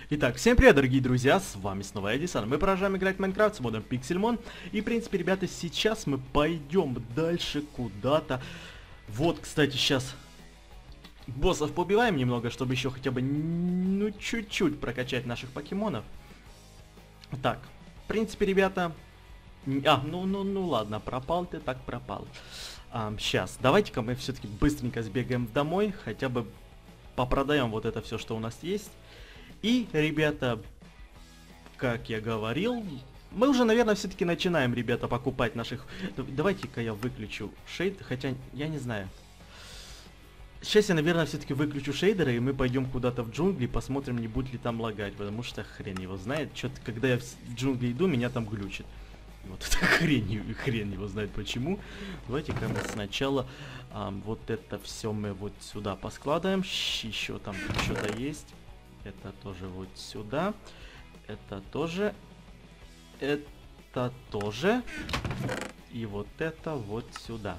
Итак, всем привет, дорогие друзья, с вами снова Эдисон. Мы продолжаем играть в Майнкрафт с модом Pixelmon. И, в принципе, ребята, сейчас мы пойдем дальше куда-то. Вот, кстати, сейчас боссов побиваем немного, чтобы еще хотя бы, ну, чуть-чуть прокачать наших покемонов. Так, в принципе, ребята... ну ладно, пропал ты, так пропал. Сейчас, давайте-ка мы все-таки быстренько сбегаем домой, хотя бы попродаем вот это все, что у нас есть. И, ребята, как я говорил, мы уже, наверное, все-таки начинаем, ребята, покупать наших... Давайте-ка я выключу шейд, хотя я не знаю. Сейчас я, наверное, все-таки выключу шейдеры, и мы пойдем куда-то в джунгли, посмотрим, не будет ли там лагать, потому что хрен его знает. Что-то, когда я в джунгли иду, меня там глючит. Вот это хрен его знает почему. Давайте-ка мы сначала вот это все мы вот сюда поскладываем. Еще там что-то есть. Это тоже вот сюда. Это тоже. Это тоже. И вот это вот сюда.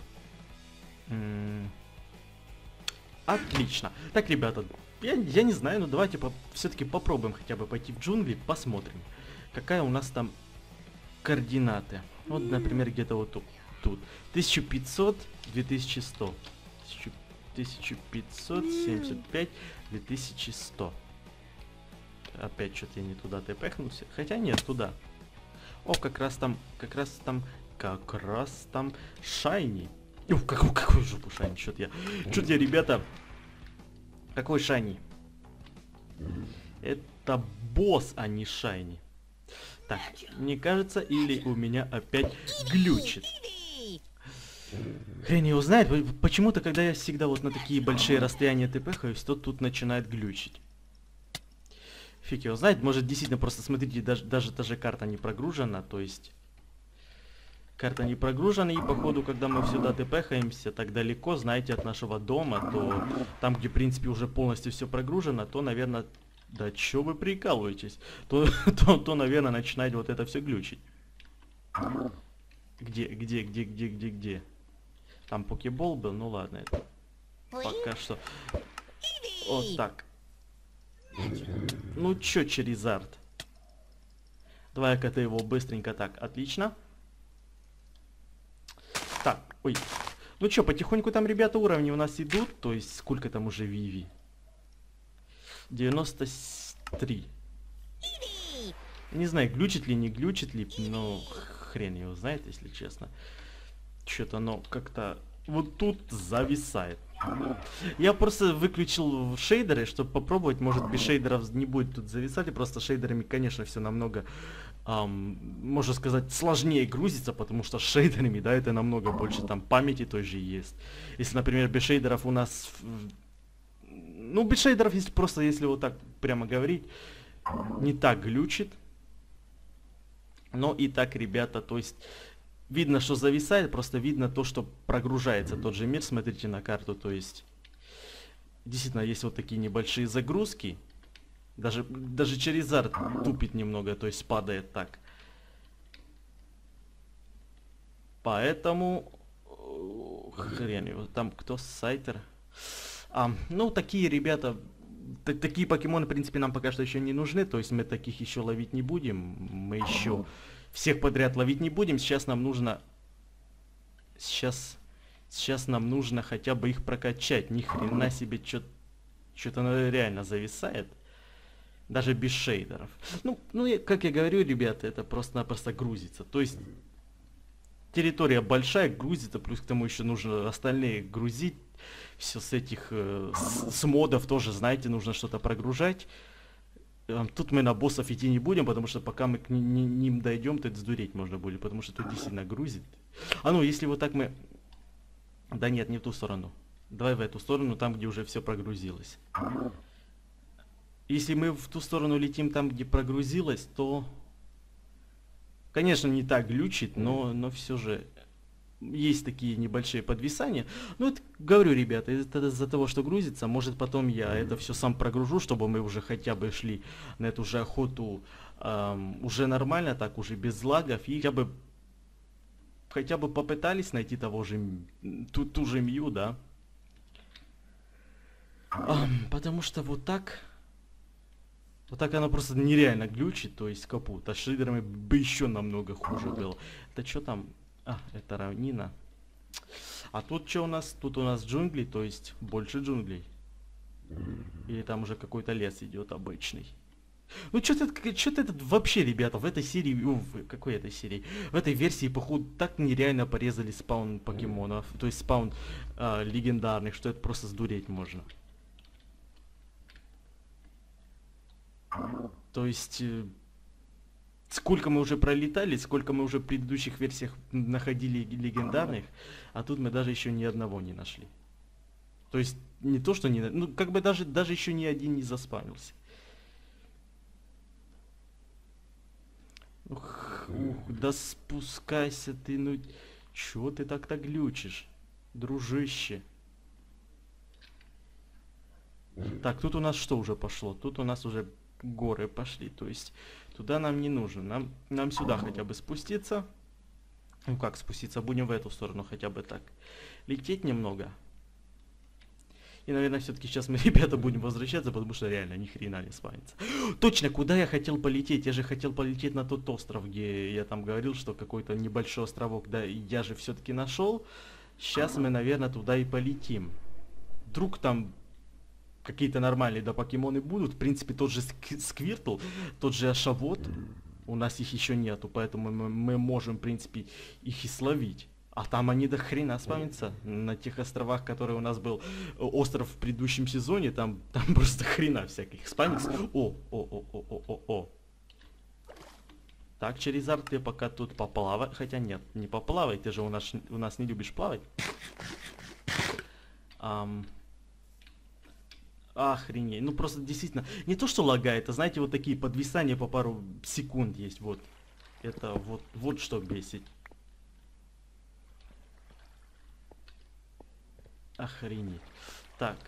Отлично. Так, ребята, я не знаю, но давайте все-таки попробуем хотя бы пойти в джунгли, посмотрим, какая у нас там координаты. Вот, например, где-то вот тут. 1500, 2100. 1575, 2100. Опять что-то я не туда тпхнулся. Хотя нет, туда. О, как раз там шайни. Ух, какой жопу шайни, что-то я, ребята, какой шайни? Это босс, а не шайни. Так, мне кажется, или у меня опять глючит. Хрен его знает, почему-то, когда я всегда вот на такие большие расстояния тпхаюсь, то тут начинает глючить. Фиг его знает, может действительно просто, смотрите, даже та же карта не прогружена, то есть... Карта не прогружена, и походу, когда мы сюда тпхаемся так далеко, знаете, от нашего дома, то там, где, в принципе, уже полностью все прогружено, то, наверное... Да чё вы прикалываетесь? То, наверное, начинает вот это все глючить. Где? Там покебол был, ну ладно, это пока что. Вот так. Ну чё, Черизард? Давай-ка ты его быстренько так, отлично. Так, ой. Ну чё, потихоньку там, ребята, уровни у нас идут, то есть сколько там уже Виви? 93. Не знаю, глючит ли, не глючит ли, но хрен его знает, если честно. Что-то оно как-то вот тут зависает. Я просто выключил шейдеры, чтобы попробовать, может без шейдеров не будет тут зависать, и просто шейдерами, конечно, все намного, можно сказать, сложнее грузится, потому что с шейдерами, да, это намного больше там памяти той же есть. Если, например, без шейдеров у нас... Ну, без шейдеров, если вот так прямо говорить, не так глючит. Но и так, ребята, то есть видно, что зависает, просто видно то, что прогружается тот же мир. Смотрите на карту, то есть действительно есть вот такие небольшие загрузки. Даже Черизард тупит немного, то есть падает так. Поэтому... Хрен его, там кто сайтер? Ну, такие ребята, такие покемоны, в принципе, нам пока что еще не нужны, то есть мы таких еще ловить не будем, мы еще всех подряд ловить не будем, сейчас нам нужно, сейчас нам нужно хотя бы их прокачать, ни хрена себе, что-то реально зависает, даже без шейдеров. Ну, как я говорю, ребята, это просто-напросто грузится, то есть территория большая, грузится, плюс к тому еще нужно остальные грузить. Все с этих, с модов тоже, знаете, нужно что-то прогружать. Тут мы на боссов идти не будем, потому что пока мы к ним дойдем, то это сдуреть можно будет, потому что тут действительно грузит. Ну, если вот так мы... Да нет, не в ту сторону. Давай в эту сторону, там, где уже все прогрузилось. Если мы в ту сторону летим, там, где прогрузилось, то... Конечно, не так глючит, но все же... Есть такие небольшие подвисания. Ну, это, говорю, ребята, это из-за того, что грузится. Может, потом я это все сам прогружу, чтобы мы уже хотя бы шли на эту же охоту уже нормально, так уже без лагов. И хотя бы попытались найти того же, ту же Мью, да. Потому что вот так Вот так она просто нереально глючит, то есть капут. А с шейдерами бы еще намного хуже было. Это что там? А, это равнина. А тут что у нас? Тут у нас джунгли, то есть больше джунглей. Или там уже какой-то лес идет обычный. Ну что-то это вообще, ребята, в этой серии, в какой этой серии? В этой версии, походу, так нереально порезали спаун покемонов, то есть спаун легендарных, что это просто сдуреть можно. То есть, сколько мы уже пролетали, сколько мы уже в предыдущих версиях находили легендарных, а тут мы даже еще ни одного не нашли. То есть, не то, что не... Ну, как бы даже еще ни один не заспамился. Ух, да спускайся ты, ну... Чё ты так-то глючишь, дружище? Так, тут у нас что уже пошло? Тут у нас уже горы пошли, то есть туда нам не нужно. Нам сюда хотя бы спуститься. Ну как спуститься? Будем в эту сторону хотя бы так. Лететь немного. И, наверное, все-таки сейчас мы, ребята, будем возвращаться, потому что реально ни хрена не спавнится. Точно, куда я хотел полететь? Я же хотел полететь на тот остров, где я там говорил, что какой-то небольшой островок. Да, я же все-таки нашел. Сейчас мы, наверное, туда и полетим. Вдруг там какие-то нормальные, да, покемоны будут. В принципе, тот же Сквиртл, тот же Ашавот. У нас их еще нету, поэтому мы можем, в принципе, их и словить. А там они до хрена спамятся. На тех островах, которые у нас был остров в предыдущем сезоне, там просто хрена всяких спамится. О. Так, Черезард, ты пока тут поплавай. Хотя нет, не поплавай, ты же у нас не любишь плавать. Охренеть. Ну просто действительно, не то что лагает, а знаете, вот такие подвисания по пару секунд есть, вот. Это вот что бесит. Охренеть. Так.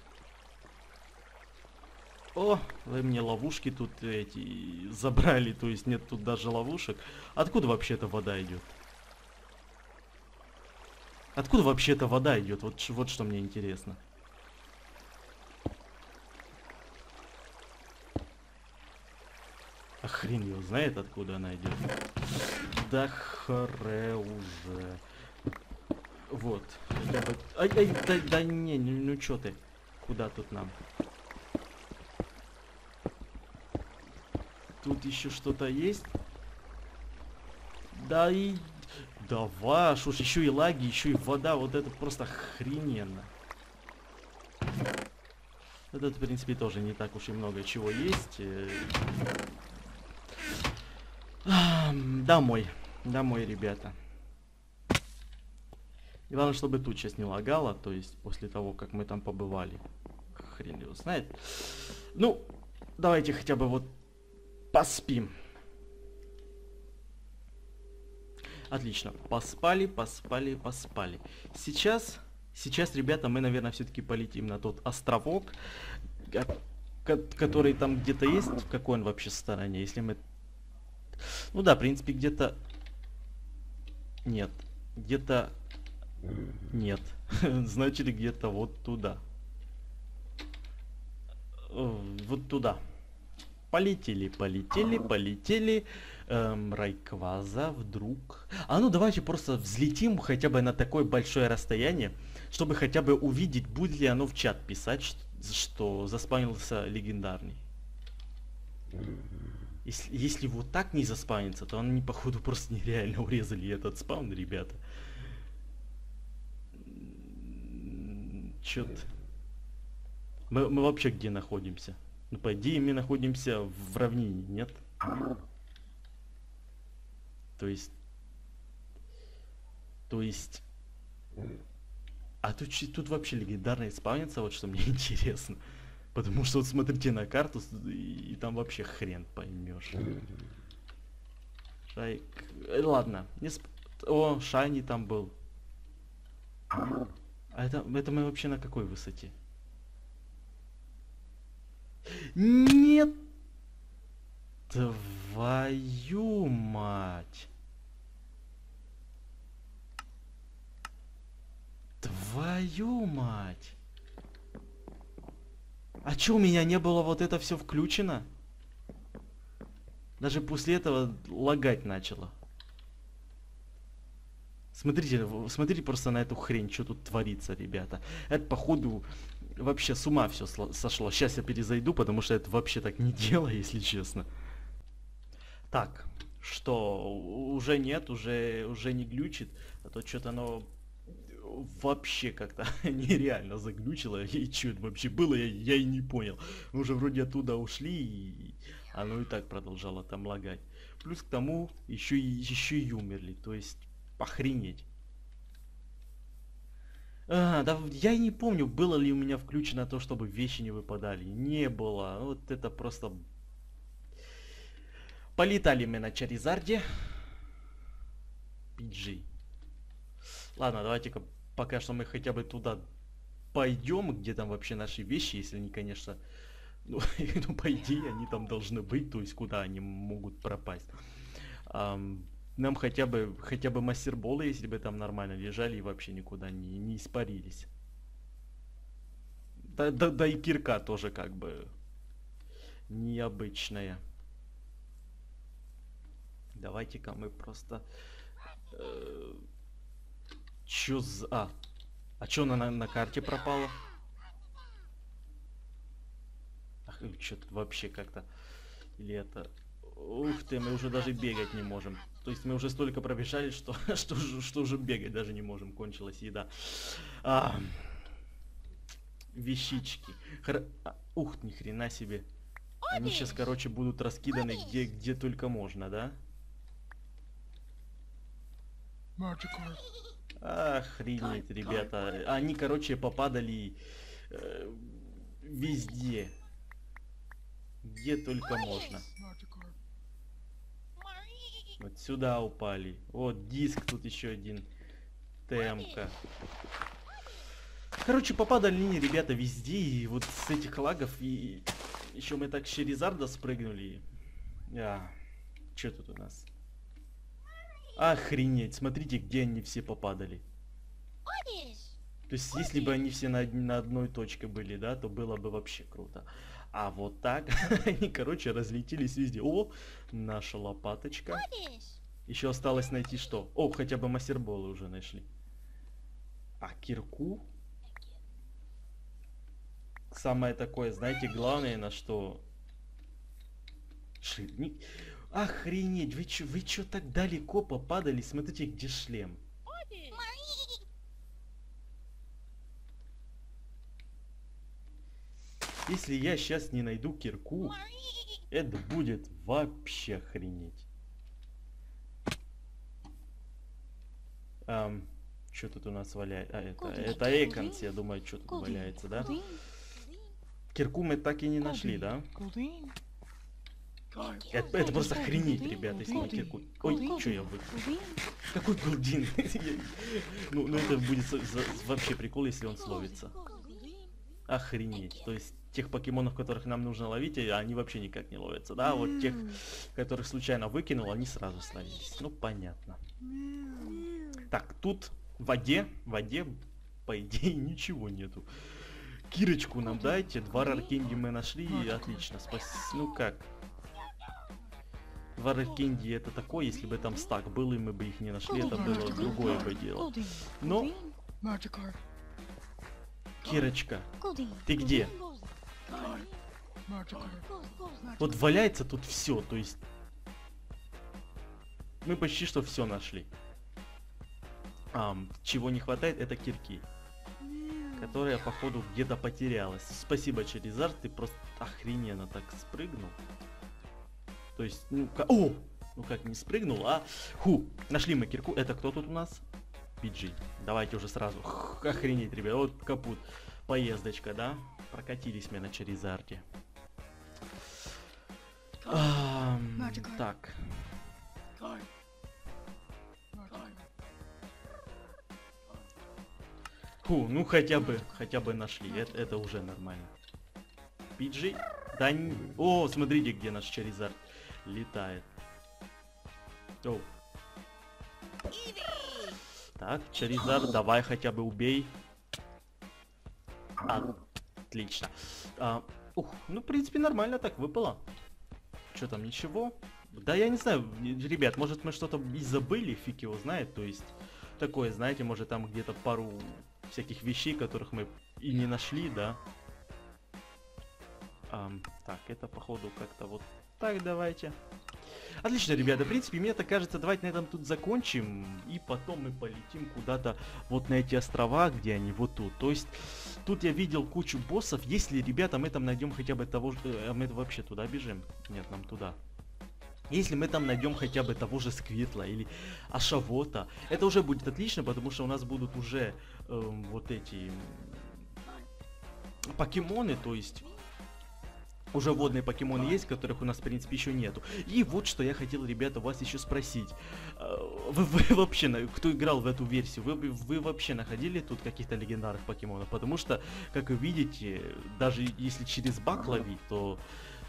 О, вы мне ловушки тут эти забрали, то есть нет тут даже ловушек. Откуда вообще эта вода идет? Откуда вообще эта вода идет? Вот что мне интересно. А хрен его знает, откуда она идет. Да хре уже. Вот. Ай, да не, ну чё ты? Куда тут нам? Тут еще что-то есть? Да и... Давай, что ж, еще и лаги, еще и вода, вот это просто охрененно. Это, в принципе, тоже не так уж и много чего есть. Домой. Домой, ребята. И главное, чтобы тут сейчас не лагало, то есть после того, как мы там побывали. Хрен его знает. Ну, давайте хотя бы вот поспим. Отлично. Поспали. Сейчас, ребята, мы, наверное, все-таки полетим на тот островок, который там где-то есть. В какой он вообще стороне? Если мы... Ну да, в принципе, где-то... Нет. Где-то... Нет. Значит, где-то вот туда. Вот туда. Полетели. Райкваза вдруг... А ну давайте просто взлетим хотя бы на такое большое расстояние, чтобы хотя бы увидеть, будет ли оно в чат писать, что заспамился легендарный. Если вот так не заспамится, то они, походу, просто нереально урезали этот спаун, ребята. Чё-то... Мы вообще где находимся? Ну, по идее, мы находимся в равнине, нет? То есть... А тут вообще легендарные спавнится, вот что мне интересно. Потому что вот смотрите на карту, и там вообще хрен поймешь. Ладно. О, Шайни там был. А это мы вообще на какой высоте? Нет! Твою мать! Твою мать! А чё, у меня не было вот это все включено? Даже после этого лагать начало. Смотрите, смотрите просто на эту хрень, что тут творится, ребята. Это, походу, вообще с ума все сошло. Сейчас я перезайду, потому что это вообще так не дело, если честно. Так, что, уже нет, уже не глючит, а то что-то оно вообще как-то нереально заглючило. И что это вообще было, я и не понял. Мы уже вроде оттуда ушли, и оно и так продолжало там лагать. Плюс к тому, еще и умерли, то есть охренеть. Да я и не помню, было ли у меня включено то, чтобы вещи не выпадали. Не было. Вот это просто... Полетали мы на Чаризарде. PG. Ладно, давайте-ка пока что мы хотя бы туда пойдем, где там вообще наши вещи, если они, конечно... Ну, ну, по идее, они там должны быть, то есть куда они могут пропасть. Нам хотя бы мастерболы, если бы там нормально лежали и вообще никуда не испарились. Да и кирка тоже как бы необычная. Давайте-ка мы просто... Чё за... А чё она на карте пропала? Ах, что-то вообще как-то... Или это... Ух ты, мы уже даже бегать не можем. То есть мы уже столько пробежали, что уже бегать даже не можем. Кончилась еда. Вещички. Ух, ни хрена себе. Они сейчас, короче, будут раскиданы где только можно, да? Охренеть, ребята. Они, короче, попадали везде. Где только можно. Вот сюда упали. Вот диск тут еще один. ТМ-ка. Короче, попадали они, ребята, везде. И вот с этих лагов. И еще мы так с Чаризарда спрыгнули. Что тут у нас? Охренеть. Смотрите, где они все попадали. То есть, если бы они все на одной точке были, да, то было бы вообще круто. А вот так они, короче, разлетелись везде. О, наша лопаточка. Еще осталось найти что? О, хотя бы мастерболы уже нашли. А кирку? Самое такое, знаете, главное, на что... Шипник. Охренеть, вы чё так далеко попадали? Смотрите, где шлем. Если я сейчас не найду кирку, это будет вообще охренеть. Что тут у нас валяется? Это Эконс, я думаю, что тут валяется, да? Кирку мы так и не нашли, да? Это просто охренеть, ребята, если мы кирку... Ой, что я выкинул? Какой голдин? Ну, это будет вообще прикол, если он словится. Охренеть. То есть тех покемонов, которых нам нужно ловить, они вообще никак не ловятся, да? Вот тех, которых случайно выкинул, они сразу словились. Ну, понятно. Так, тут в воде, по идее, ничего нету. Кирочку нам дайте. 2 раркенди мы нашли, и отлично. Ну как? 2 раркенди это такое, если бы там стак был, и мы бы их не нашли, это было другое бы дело. Но... Кирочка, ты где? Вот валяется тут все, то есть... Мы почти что все нашли. Чего не хватает, это кирки. Которая, походу, где-то потерялась. Спасибо, Чаризард, ты просто охрененно так спрыгнул. То есть, ну как не спрыгнул, нашли мы кирку. Это кто тут у нас? PG. Давайте уже сразу. Охренеть, ребят. Вот капут. Поездочка, да? Прокатились мы на Чаризарде. Так. Ну хотя бы нашли. Это уже нормально. PG? Да не... О, смотрите, где наш Чаризард летает. О. Так, Чаризард, давай хотя бы убей. Отлично. Ну, в принципе, нормально так выпало. Что там, ничего? Да я не знаю, ребят, может мы что-то и забыли, фиг его знает, то есть такое, знаете, может там где-то пару всяких вещей, которых мы и не нашли, да. Так, это походу как-то вот так давайте. Отлично, ребята, в принципе, мне так кажется, давайте на этом тут закончим, и потом мы полетим куда-то вот на эти острова, где они вот тут. То есть, тут я видел кучу боссов, если, ребята, мы там найдем хотя бы того же... мы вообще туда бежим? Нет, нам туда. Если мы там найдем хотя бы того же Сквитла или Ашавота, это уже будет отлично, потому что у нас будут уже вот эти покемоны, то есть... Уже водные покемоны есть, которых у нас, в принципе, еще нету. И вот что я хотел, ребята, вас еще спросить. Вы вообще, кто играл в эту версию, вы вообще находили тут каких-то легендарных покемонов? Потому что, как вы видите, даже если через баг ловить, то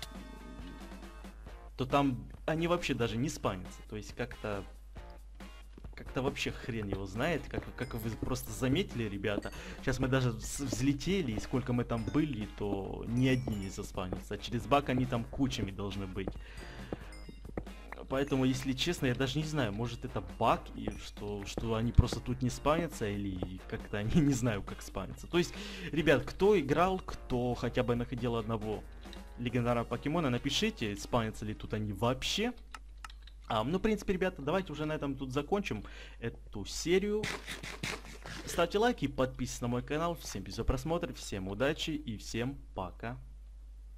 там они вообще даже не спамятся. То есть как-то вообще хрен его знает, как вы просто заметили, ребята. Сейчас мы даже взлетели, и сколько мы там были, то ни одни не заспавнятся. Через баг они там кучами должны быть. Поэтому, если честно, я даже не знаю, может это баг, и что они просто тут не спавнятся, или как-то они не знаю, как спавнятся. То есть, ребят, кто играл, кто хотя бы находил одного легендарного покемона, напишите, спавнятся ли тут они вообще. Ну, в принципе, ребята, давайте уже на этом тут закончим эту серию. Ставьте лайки и подписывайтесь на мой канал. Всем спасибо за просмотр, всем удачи и всем пока.